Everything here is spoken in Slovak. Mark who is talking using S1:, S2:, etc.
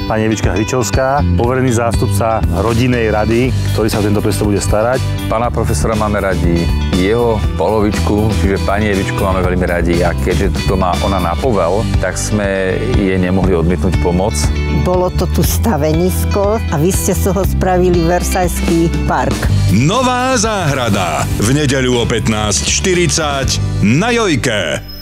S1: pani Evička Hričovská, poverený zástupca rodinnej rady, ktorý sa o tento piesto bude starať.
S2: Pána profesora máme radi, jeho polovičku, čiže pani Evičku máme veľmi radi a keďže to má ona na povel, tak sme jej nemohli odmietnúť pomoc.
S3: Bolo to tu stavenisko a vy ste z toho spravili Versajský park.
S4: Nová záhrada v nedeľu o 15:40 na Jojke.